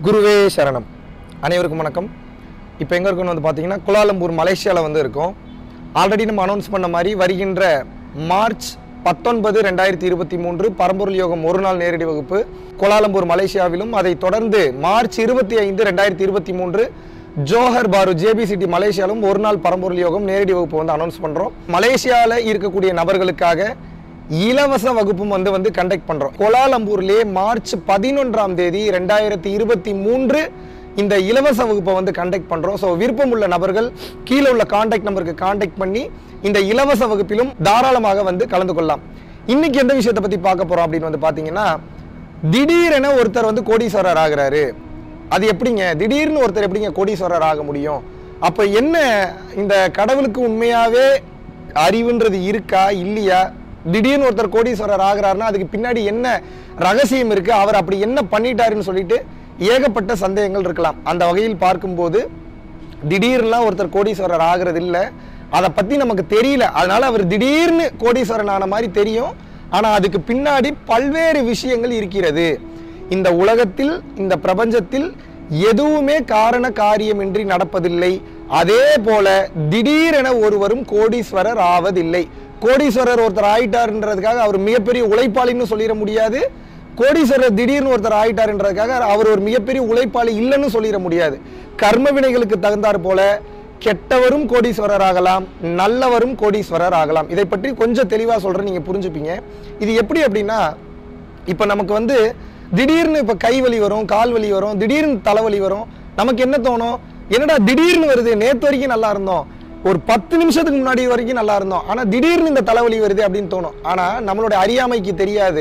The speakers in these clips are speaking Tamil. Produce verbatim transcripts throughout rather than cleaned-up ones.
குருவே சரணம். அனைவருக்கும் வணக்கம். இப்போ எங்கே இருக்குன்னு வந்து பார்த்தீங்கன்னா குலாலம்பூர் மலேசியாவில் வந்து இருக்கோம். ஆல்ரெடி நம்ம அனௌன்ஸ் பண்ண மாதிரி வருகின்ற மார்ச் பத்தொன்பது ரெண்டாயிரத்தி இருபத்தி மூன்று பரம்பொருள் யோகம் ஒரு நாள் நேரடி வகுப்பு குலாலம்பூர் மலேசியாவிலும், அதை தொடர்ந்து மார்ச் இருபத்தி ஐந்து ரெண்டாயிரத்தி இருபத்தி மூன்று ஜோஹர் பாரு ஜேபி சிட்டி மலேசியாவிலும் ஒரு நாள் பரம்பொருள் யோகம் நேரடி வகுப்பு வந்து அனௌன்ஸ் பண்ணுறோம். மலேசியாவில் இருக்கக்கூடிய நபர்களுக்காக இலவச வகுப்பும் வந்து வந்து கண்டக்ட் பண்றோம். கோலாலம்பூர்லேயே மார்ச் பதினொன்றாம் தேதி ரெண்டாயிரத்தி இருபத்தி மூன்று இந்த இலவச வகுப்பை வந்து கண்டக்ட் பண்றோம். ஸோ விருப்பம் உள்ள நபர்கள் கீழே உள்ள கான்டாக்ட் நம்பருக்கு கான்டாக்ட் பண்ணி இந்த இலவச வகுப்பிலும் தாராளமாக வந்து கலந்து கொள்ளலாம். இன்னைக்கு எந்த விஷயத்தை பத்தி பார்க்க போறோம் அப்படின்னு வந்து பாத்தீங்கன்னா, திடீரென ஒருத்தர் வந்து கோடீஸ்வரர் ஆகிறாரு. அது எப்படிங்க திடீர்னு ஒருத்தர் எப்படிங்க கோடீஸ்வரர் ஆக முடியும்? அப்ப என்ன இந்த கடவுளுக்கு உண்மையாவே அறிவுன்றது இருக்கா இல்லையா? திடீர்னு ஒருத்தர் கோடீஸ்வரர் ஆகிறாருன்னா அதுக்கு பின்னாடி என்ன ரகசியம் இருக்கு, அவர் அப்படி என்ன பண்ணிட்டாருன்னு சொல்லிட்டு ஏகப்பட்ட சந்தேகங்கள் இருக்கலாம். அந்த வகையில் பார்க்கும்போது திடீர்னுலாம் ஒருத்தர் கோடீஸ்வரர் ஆகிறது இல்லை, அதை பத்தி நமக்கு தெரியல. அதனால அவர் திடீர்னு கோடீஸ்வரன் ஆன மாதிரி தெரியும், ஆனா அதுக்கு பின்னாடி பல்வேறு விஷயங்கள் இருக்கிறது. இந்த உலகத்தில் இந்த பிரபஞ்சத்தில் எதுவுமே காரண காரியமின்றி நடப்பதில்லை. அதே போல திடீரென ஒருவரும் கோடீஸ்வரர் ஆவதில்லை. கோடீஸ்வரர் ஒருத்தர் ஆயிட்டாருன்றதுக்காக அவர் மிகப்பெரிய உழைப்பாளின்னு சொல்லிட முடியாது. கோடீஸ்வரர் திடீர்னு ஒருத்தர் ஆயிட்டாருன்றதுக்காக அவர் ஒரு மிகப்பெரிய உழைப்பாளி இல்லைன்னு சொல்லிட முடியாது. கர்ம வினைகளுக்கு தகுந்தாற் போல கெட்டவரும் கோடீஸ்வரர் ஆகலாம், நல்லவரும் கோடீஸ்வரர் ஆகலாம். இதை பற்றி கொஞ்சம் தெளிவாக சொல்றேன், நீங்க புரிஞ்சுப்பீங்க. இது எப்படி அப்படின்னா, இப்ப நமக்கு வந்து திடீர்னு இப்ப கை வலி வரும், கால் வலி வரும், திடீர்னு தலைவலி வரும். நமக்கு என்ன தோணும்? என்னடா திடீர்னு வருது, நேத்து வரைக்கும் நல்லா இருந்தோம், ஒரு பத்து நிமிஷத்துக்கு முன்னாடி வரைக்கும் நல்லா இருந்தோம், ஆனா திடீர்னு இந்த தலைவலி வருது அப்படின்னு தோணும். ஆனா நம்மளுடைய அறியாமைக்கு தெரியாது,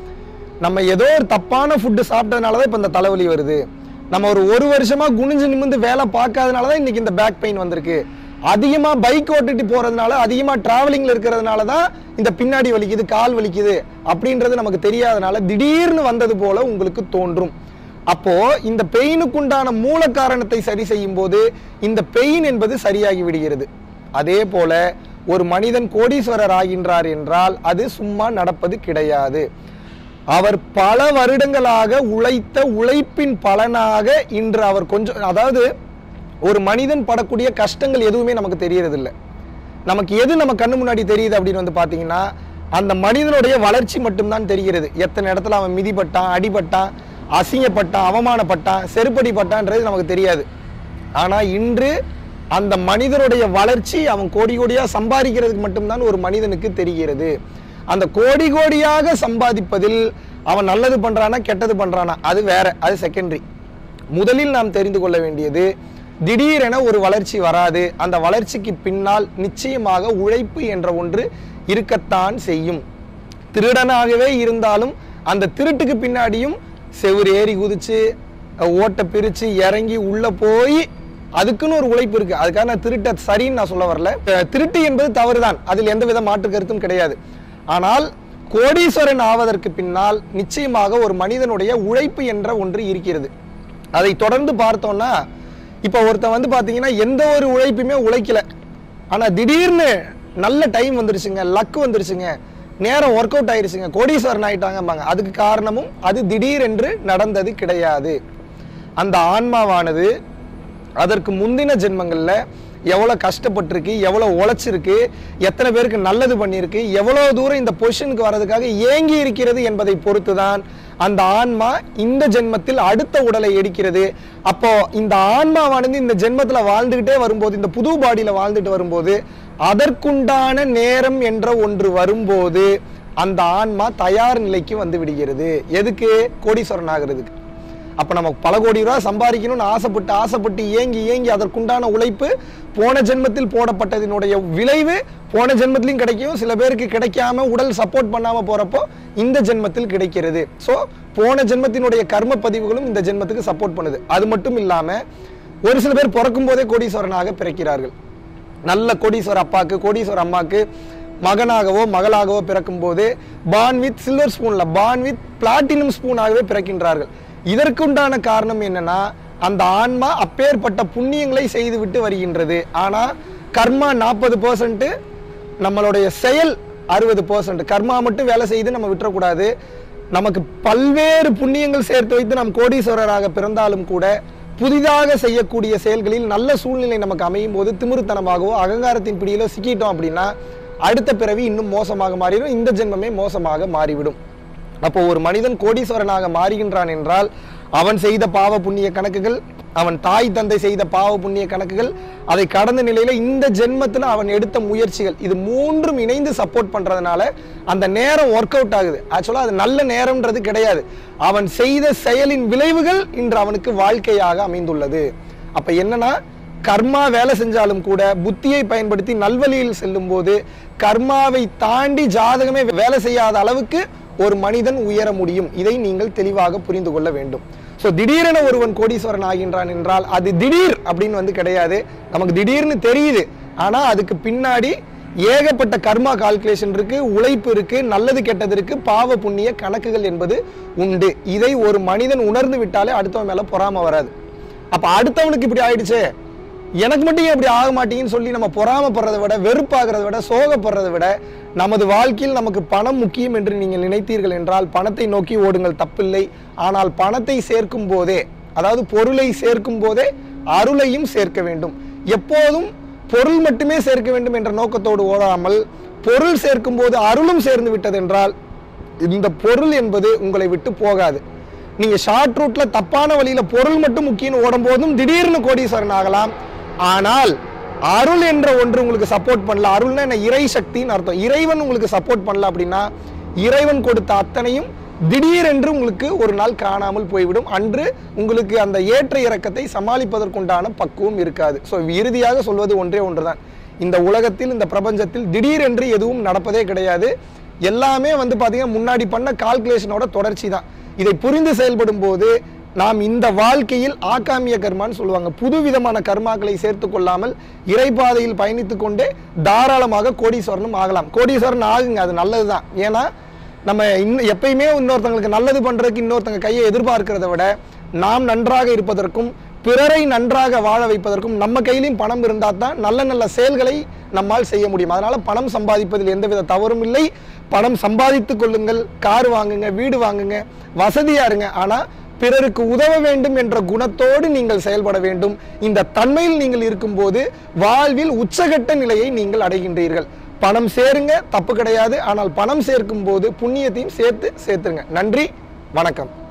நம்ம ஏதோ ஒரு தப்பான ஃபுட்டு சாப்பிட்டதுனாலதான் இப்ப இந்த தலைவலி வருது. நம்ம ஒரு ஒரு வருஷமா குனிஞ்சு நிமிந்து வேலை பார்க்காதனாலதான் இன்னைக்கு இந்த பேக் பெயின் வந்திருக்கு. அதிகமா பைக் ஓட்டிட்டு போறதுனால, அதிகமா டிராவலிங்ல இருக்கிறதுனாலதான் இந்த பின்னாடி வலிக்குது, கால் வலிக்குது அப்படின்றது நமக்கு தெரியாதனால திடீர்னு வந்தது போல உங்களுக்கு தோன்றும். அப்போ இந்த பெயினுக்குண்டான மூல காரணத்தை சரி செய்யும் போது இந்த பெயின் என்பது சரியாகி விடுகிறது. அதே போல ஒரு மனிதன் கோடீஸ்வரர் ஆகின்றார் என்றால் அது சும்மா நடப்பது கிடையாது. அவர் பல வருடங்களாக உழைத்த உழைப்பின் பலனாக இன்று அவர் கொஞ்சம், அதாவது ஒரு மனிதன் படக்கூடிய கஷ்டங்கள் எதுவுமே நமக்கு தெரியறது இல்லை. நமக்கு எது நம்ம கண்ணு முன்னாடி தெரியுது அப்படின்னு வந்து பாத்தீங்கன்னா, அந்த மனிதனுடைய வளர்ச்சி மட்டும்தான் தெரிகிறது. எத்தனை இடத்துல அவன் மிதிப்பட்டான், அடிபட்டான், அசிங்கப்பட்டான், அவமானப்பட்டான், செருப்படிப்பட்டான்றது நமக்கு தெரியாது. ஆனா இன்று அந்த மனிதனுடைய வளர்ச்சி, அவன் கோடி கோடியா சம்பாதிக்கிறதுக்கு மட்டும்தான் ஒரு மனிதனுக்கு தெரிகிறது. அந்த கோடி கோடியாக சம்பாதிப்பதில் அவன் நல்லது பண்றானா கெட்டது பண்றானா அது வேற, அது செகண்டரி. முதலில் நாம் தெரிந்து கொள்ள வேண்டியது, திடீரென ஒரு வளர்ச்சி வராது. அந்த வளர்ச்சிக்கு பின்னால் நிச்சயமாக உழைப்பு என்ற ஒன்று இருக்கத்தான் செய்யும். திருடனாகவே இருந்தாலும் அந்த திருட்டுக்கு பின்னாடியும் செவுறு ஏறி குதிச்சு, ஓட்டை பிரிச்சு இறங்கி உள்ள போய் அதுக்குன்னு ஒரு உழைப்பு இருக்கு. அதுக்காக நான் திருட்ட சரின்னு நான் சொல்ல வரல. திருட்டு என்பது தவறுதான், அதில் எந்தவித மாற்று கருத்தும் கிடையாது. ஆனால் கோடீஸ்வரன் ஆவதற்கு பின்னால் நிச்சயமாக ஒரு மனிதனுடைய உழைப்பு என்ற ஒன்று இருக்கிறது. அதை தொடர்ந்து பார்த்தோம்னா, இப்ப ஒருத்தன் வந்து பாத்தீங்கன்னா எந்த ஒரு உழைப்புமே உழைக்கல, ஆனா திடீர்னு நல்ல டைம் வந்துருச்சுங்க, லக் வந்துருச்சுங்க, நேரம் ஒர்க் அவுட் ஆயிருச்சுங்க, கோடீஸ்வரன் ஆயிட்டாங்க. அதுக்கு காரணமும் அது திடீரென்று நடந்தது கிடையாது. அந்த ஆன்மாவானது அதற்கு முந்தின ஜென்மங்கள்ல எவ்வளவு கஷ்டப்பட்டிருக்கு, எவ்வளவு உழைச்சிருக்கு, எத்தனை பேருக்கு நல்லது பண்ணியிருக்கு, எவ்வளவு தூரம் இந்த பொசிஷனுக்கு வர்றதுக்காக ஏங்கி இருக்கிறது என்பதை பொறுத்துதான் அந்த ஆன்மா இந்த ஜென்மத்தில் அடுத்த உடலை எடுக்கிறது. அப்போ இந்த ஆன்மாவானது இந்த ஜென்மத்துல வாழ்ந்துகிட்டே வரும்போது, இந்த புது பாடியில வாழ்ந்துட்டு வரும்போது, அதற்குண்டான நேரம் என்ற ஒன்று வரும்போது அந்த ஆன்மா தயார் நிலைக்கு வந்து விடுகிறது. எதுக்கு? கோடீஸ்வரன் ஆகிறதுக்கு. அப்ப நமக்கு பல கோடி ரூபாய் சம்பாதிக்கணும்னு ஆசைப்பட்டு ஆசைப்பட்டு ஏங்கி ஏங்கி அதற்குண்டான உழைப்பு போன ஜென்மத்தில் போடப்பட்டதினுடைய விளைவு போன ஜென்மத்திலும் கிடைக்கும். சில பேருக்கு கிடைக்காம உடல் சப்போர்ட் பண்ணாம போறப்போ இந்த ஜென்மத்தில் கிடைக்கிறது. ஸோ போன ஜென்மத்தினுடைய கர்ம பதிவுகளும் இந்த ஜென்மத்துக்கு சப்போர்ட் பண்ணுது. அது மட்டும் இல்லாம ஒரு சில பேர் பிறக்கும் போதே கோடீஸ்வரனாக பிறக்கிறார்கள். நல்ல கோடீஸ்வர அப்பாக்கு, கோடீஸ்வர அம்மாக்கு மகனாகவோ மகளாகவோ பிறக்கும் போது பார்ன் வித் சில்வர் ஸ்பூன்ல, பார்ன் வித் பிளாட்டினம் ஸ்பூனாகவே பிறக்கின்றார்கள். இதற்குண்டான காரணம் என்னன்னா, அந்த ஆன்மா அப்பேற்பட்ட புண்ணியங்களை செய்து விட்டு வருகின்றது. ஆனா கர்மா நாற்பது பர்சன்ட், நம்மளுடைய செயல் அறுபது பர்சன்ட். கர்மா மட்டும் வேலை செய்து நம்ம விட்டுறக்கூடாது. நமக்கு பல்வேறு புண்ணியங்கள் சேர்த்து வைத்து நாம் கோடீஸ்வரராக பிறந்தாலும் கூட புதிதாக செய்யக்கூடிய செயல்களில் நல்ல சூழ்நிலை நமக்கு அமையும் போது திமிருத்தனமாகவோ அகங்காரத்தின் பிடியிலோ சிக்கிட்டோம் அப்படின்னா அடுத்த பிறவி இன்னும் மோசமாக மாறிடும், இந்த ஜென்மமே மோசமாக மாறிவிடும். அப்போ ஒரு மனிதன் கோடீஸ்வரனாக மாறுகின்றான் என்றால் அவன் செய்த பாவ புண்ணிய கணக்குகள், அவன் தாய் தந்தை செய்த பாவ புண்ணிய கணக்குகள், அதை கடந்த நிலையில இந்த ஜென்மத்தில் அவன் எடுத்த முயற்சிகள், இது மூன்றும் இணைந்து சப்போர்ட் பண்றதுனால அந்த நேரம் ஒர்க் அவுட் ஆகுது. ஆக்சுவலா அது நல்ல நேரம்ன்றது கிடையாது, அவன் செய்த செயலின் விளைவுகள் இன்று அவனுக்கு வாழ்க்கையாக அமைந்துள்ளது. அப்ப என்னன்னா, கர்மா வேலை செஞ்சாலும் கூட புத்தியை பயன்படுத்தி நல்வழியில் செல்லும் போது கர்மாவை தாண்டி ஜாதகமே வேலை செய்யாத அளவுக்கு ஒரு மனிதன் உயர முடியும். இதை நீங்கள் தெளிவாக புரிந்து கொள்ள வேண்டும். ஸோ திடீரென ஒருவன் கோடீஸ்வரன் ஆகின்றான் என்றால் அது திடீர் அப்படின்னு வந்து கிடையாது. நமக்கு திடீர்னு தெரியுது, ஆனா அதுக்கு பின்னாடி ஏகப்பட்ட கர்மா கால்குலேஷன் இருக்கு, உழைப்பு இருக்கு, நல்லது கெட்டது இருக்கு, பாவ புண்ணிய கணக்குகள் என்பது உண்டு. இதை ஒரு மனிதன் உணர்ந்து விட்டாலே அடுத்தவன் மேல பொறாம வராது. அப்ப அடுத்தவனுக்கு இப்படி ஆயிடுச்சு, எனக்கு மட்டும் இப்படி ஆக மாட்டீங்கன்னு சொல்லி நம்ம பொறாமப்படுறதை விட, வெறுப்பாகிறத விட, சோகப்படுறதை விட நமது வாழ்க்கையில் நமக்கு பணம் முக்கியம் என்று நீங்கள் நினைத்தீர்கள் என்றால் பணத்தை நோக்கி ஓடுங்கள், தப்பில்லை. ஆனால் பணத்தை சேர்க்கும் போதே, அதாவது பொருளை சேர்க்கும் போதே அருளையும் சேர்க்க வேண்டும். எப்போதும் பொருள் மட்டுமே சேர்க்க வேண்டும் என்ற நோக்கத்தோடு ஓடாமல் பொருள் சேர்க்கும் போது அருளும் சேர்ந்து விட்டது என்றால் இந்த பொருள் என்பது உங்களை விட்டு போகாது. நீங்க ஷார்ட் ரூட்ல தப்பான வழியில பொருள் மட்டும் முக்கியம் ஓடும் போதும் திடீர்னு கோடீஸ்வரன் ஆகலாம். ஆனால் அருள் என்ற ஒன்று உங்களுக்கு சப்போர்ட் பண்ணல, அருள்னா என்ன, இறை சக்தின்னு அர்த்தம். இறைவன் உங்களுக்கு சப்போர்ட் பண்ணல அப்படின்னா இறைவன் கொடுத்த அத்தனையும் திடீரென்று உங்களுக்கு ஒரு நாள் காணாமல் போய்விடும். அன்று உங்களுக்கு அந்த ஏற்ற இறக்கத்தை சமாளிப்பதற்குண்டான பக்குவம் இருக்காது. ஸோ இறுதியாக சொல்வது ஒன்றே ஒன்றுதான், இந்த உலகத்தில் இந்த பிரபஞ்சத்தில் திடீரென்று எதுவும் நடப்பதே கிடையாது. எல்லாமே வந்து பார்த்தீங்கன்னா முன்னாடி பண்ண கால்குலேஷனோட தொடர்ச்சி தான். இதை புரிந்து செயல்படும் போது நாம் இந்த வாழ்க்கையில் ஆகாமிய கர்மான்னு சொல்லுவாங்க, புது விதமான கர்மாக்களை சேர்த்து கொள்ளாமல் இறைபாதையில் பயணித்து கொண்டே தாராளமாக கோடீஸ்வரனும் ஆகலாம். கோடீஸ்வரன் ஆகுங்க, அது நல்லதுதான். ஏன்னா நம்ம இன்னும் எப்பயுமே இன்னொருத்தங்களுக்கு நல்லது பண்றதுக்கு இன்னொருத்தங்க கையை எதிர்பார்க்கிறத விட நாம் நன்றாக இருப்பதற்கும் பிறரை நன்றாக வாழ வைப்பதற்கும் நம்ம கையிலையும் பணம் இருந்தால் தான் நல்ல நல்ல செயல்களை நம்மால் செய்ய முடியும். அதனால பணம் சம்பாதிப்பதில் எந்தவித தவறும் இல்லை. பணம் சம்பாதித்துக் கொள்ளுங்கள், கார் வாங்குங்க, வீடு வாங்குங்க, வசதியா இருங்க. ஆனா பிறருக்கு உதவ வேண்டும் என்ற குணத்தோடு நீங்கள் செயல்பட வேண்டும். இந்த தன்மையில் நீங்கள் இருக்கும்போது வாழ்வில் உச்சகட்ட நிலையை நீங்கள் அடைகின்றீர்கள். பணம் சேருங்க, தப்பு கிடையாது. ஆனால் பணம் சேர்க்கும் போது புண்ணியத்தையும் சேர்த்து சேர்த்துருங்க. நன்றி, வணக்கம்.